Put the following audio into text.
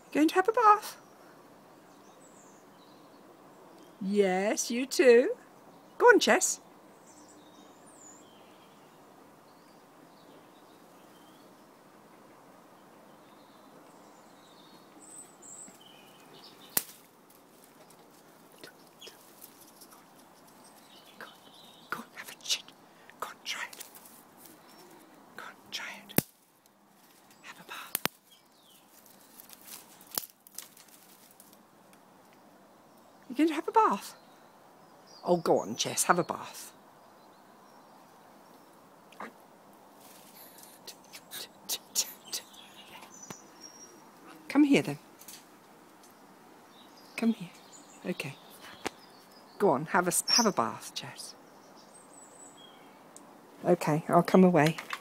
Going to have a bath? Yes, you too. Go on, Chess. Go on, have a shit. Go on, try it. Go on, try it. Have a bath. You're going to have a bath? Oh, go on, Jess, have a bath. Come here then. Come here. Okay. Go on, have a bath, Jess. Okay, I'll come away.